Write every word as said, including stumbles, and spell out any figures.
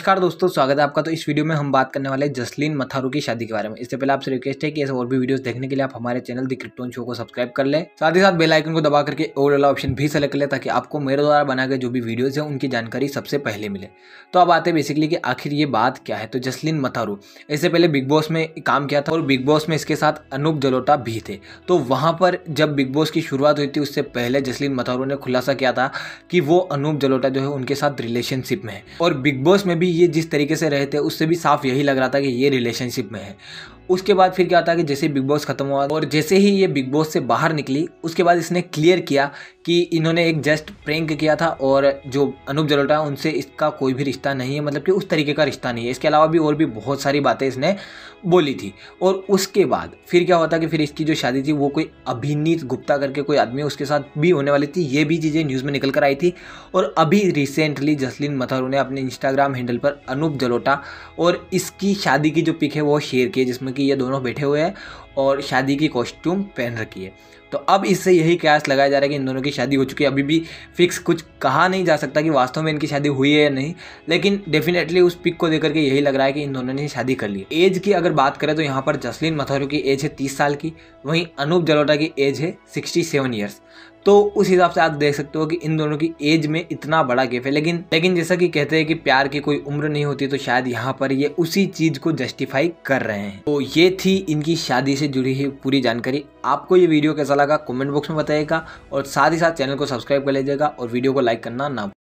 नमस्कार दोस्तों, स्वागत है आपका। तो इस वीडियो में हम बात करने वाले हैं जसलीन मथारू की शादी के बारे में। इससे पहले आपसे रिक्वेस्ट है कि ऐसे और भी वीडियोस देखने के लिए आप हमारे चैनल द क्रिप्टोन शो को सब्सक्राइब कर लें, साथ ही साथ बेल आइकन को दबा करके ऑल वाला ऑप्शन भी सेलेक्ट कर लें ताकि आपको मेरे द्वारा बनाए गए जो भी वीडियोज है उनकी जानकारी सबसे पहले मिले। तो अब आते हैं बेसिकली कि आखिर ये बात क्या है। तो जसलीन मथारू इससे पहले बिग बॉस में काम किया था और बिग बॉस में इसके साथ अनूप जलोटा भी थे। तो वहाँ पर जब बिग बॉस की शुरुआत हुई थी उससे पहले जसलीन मथारू ने खुलासा किया था कि वो अनूप जलोटा जो है उनके साथ रिलेशनशिप में है, और बिग बॉस में भी ये जिस तरीके से रहे थे उससे भी साफ यही लग रहा था कि ये रिलेशनशिप में है। उसके बाद फिर क्या होता है कि जैसे बिग बॉस खत्म हुआ और जैसे ही ये बिग बॉस से बाहर निकली उसके बाद इसने क्लियर किया कि इन्होंने एक जस्ट प्रैंक किया था और जो अनूप जलोटा है उनसे इसका कोई भी रिश्ता नहीं है, मतलब कि उस तरीके का रिश्ता नहीं है। इसके अलावा भी और भी बहुत सारी बातें इसने बोली थी। और उसके बाद फिर क्या होता कि फिर इसकी जो शादी थी वो कोई अभिनीत गुप्ता करके कोई आदमी उसके साथ भी होने वाली थी। ये भी चीज़ें न्यूज़ में निकल कर आई थी। और अभी रिसेंटली जसलीन मथारू ने अपने इंस्टाग्राम हैंडल पर अनूप जलोटा और इसकी शादी की जो पिक है वो शेयर की है, जिसमें कि ये दोनों बैठे हुए हैं और शादी की कॉस्ट्यूम पहन रखी है। तो अब इससे यही कयास लगाया जा रहा है कि इन दोनों की शादी हो चुकी है। अभी भी फिक्स कुछ कहा नहीं जा सकता कि वास्तव में इनकी शादी हुई है या नहीं, लेकिन डेफिनेटली उस पिक को देकर के यही लग रहा है कि इन दोनों ने शादी कर ली। एज की अगर बात करें तो यहाँ पर जसलीन मथारू की एज है तीस साल की, वहीं अनूप जलोटा की एज है सिक्सटी सेवन ईयर्स। तो उस हिसाब से आप देख सकते हो कि इन दोनों की एज में इतना बड़ा गैप है। लेकिन लेकिन जैसा कि कहते हैं कि प्यार की कोई उम्र नहीं होती, तो शायद यहाँ पर ये उसी चीज को जस्टिफाई कर रहे हैं। तो ये थी इनकी शादी से जुड़ी हुई पूरी जानकारी। आपको ये वीडियो कैसा लगा कमेंट बॉक्स में बताइएगा और साथ ही साथ चैनल को सब्सक्राइब कर लीजिएगा और वीडियो को लाइक करना ना